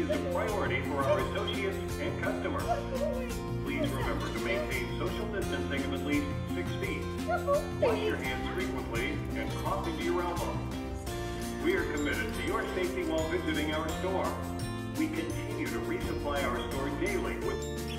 is a priority for our associates and customers. Please remember to maintain social distancing of at least 6 feet. Wash your hands frequently and cough into your elbow. We are committed to your safety while visiting our store. We continue to resupply our store daily with